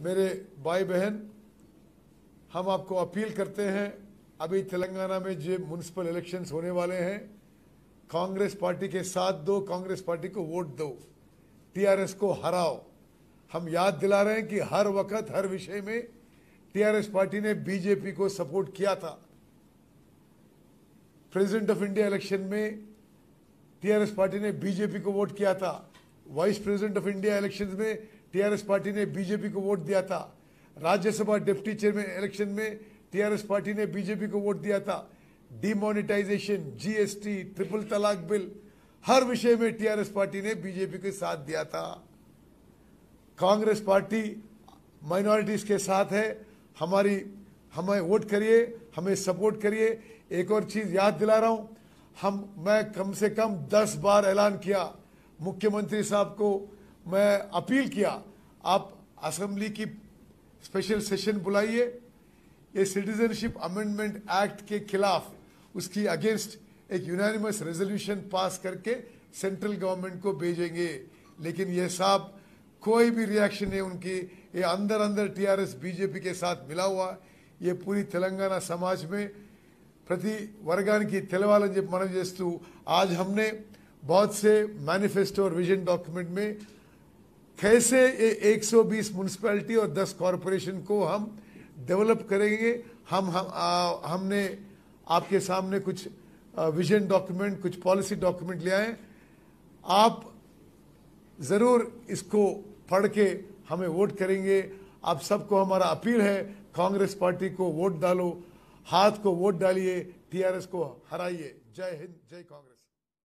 मेरे भाई बहन, हम आपको अपील करते हैं, अभी तेलंगाना में जो म्युनिसिपल इलेक्शंस होने वाले हैं, कांग्रेस पार्टी के साथ दो, कांग्रेस पार्टी को वोट दो, टीआरएस को हराओ। हम याद दिला रहे हैं कि हर वक्त हर विषय में टीआरएस पार्टी ने बीजेपी को सपोर्ट किया था। प्रेसिडेंट ऑफ इंडिया इलेक्शन में टीआरएस पार्टी ने बीजेपी को वोट किया था। Vice president of India election में टीआरएस पार्टी ने बीजेपी को वोट दिया था। राज्यसभा डिप्टी चेयरमैन इलेक्शन में टीआरएस पार्टी ने बीजेपी को वोट दिया था। डिमोनेटाइजेशन, जीएसटी, ट्रिपल तलाक बिल, हर विषय में टीआरएस पार्टी ने बीजेपी के साथ दिया था। कांग्रेस पार्टी माइनॉरिटीज के साथ है। हमें वोट करिए, हमें सपोर्ट करिए। एक और चीज याद दिला रहा हूं, मैं कम से कम 10 बार ऐलान किया, मुख्यमंत्री साहब को मैं अपील किया, आप असेंबली की स्पेशल सेशन बुलाइए, ये सिटीजनशिप अमेंडमेंट एक्ट के खिलाफ, उसकी अगेंस्ट एक यूनानिमस रेजोल्यूशन पास करके सेंट्रल गवर्नमेंट को भेजेंगे। लेकिन ये साहब कोई भी रिएक्शन नहीं उनकी। ये अंदर अंदर टीआरएस बीजेपी के साथ मिला हुआ। ये पूरी तेलंगाना समाज में ప్రతి వర్గానికి తెలవాలని చెప్పి మనం చేస్తూ आज हमने बहुत से मैनिफेस्टो और विजन डॉक्यूमेंट में कैसे ये 120 म्युनिसिपैलिटी और 10 कॉरपोरेशन को हम डेवलप करेंगे। हमने आपके सामने कुछ विजन डॉक्यूमेंट, कुछ पॉलिसी डॉक्यूमेंट ले आए। आप जरूर इसको पढ़ के हमें वोट करेंगे। आप सबको हमारा अपील है, कांग्रेस पार्टी को वोट डालो, हाथ को वोट डालिए, टीआरएस को हराइए। जय हिंद, जय कांग्रेस।